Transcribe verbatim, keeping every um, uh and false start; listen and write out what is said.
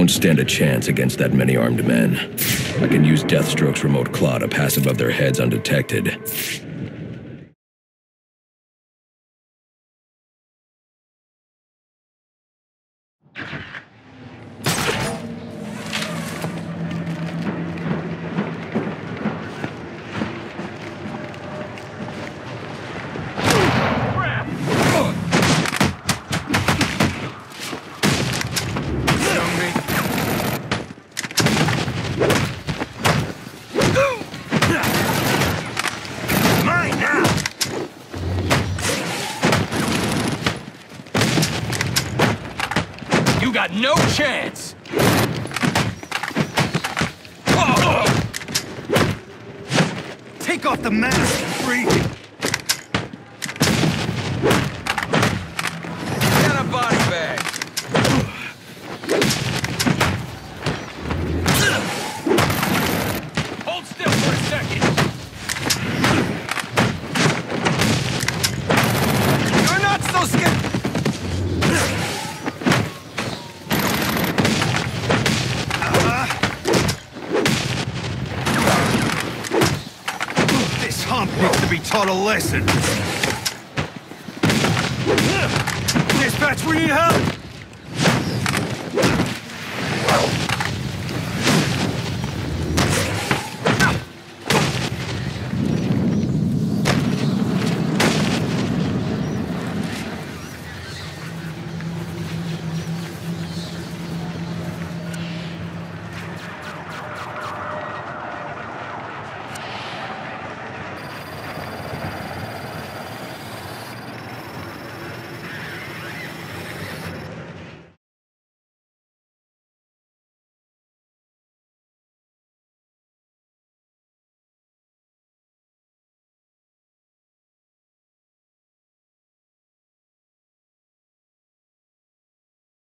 won't stand a chance against that many armed men. I can use Deathstroke's remote claw to pass above their heads undetected. Got no chance! Take off the mask, freak! Get a body bag! Hold still for a second! You're not so scared! Needs to be taught a lesson. Dispatch, we need help!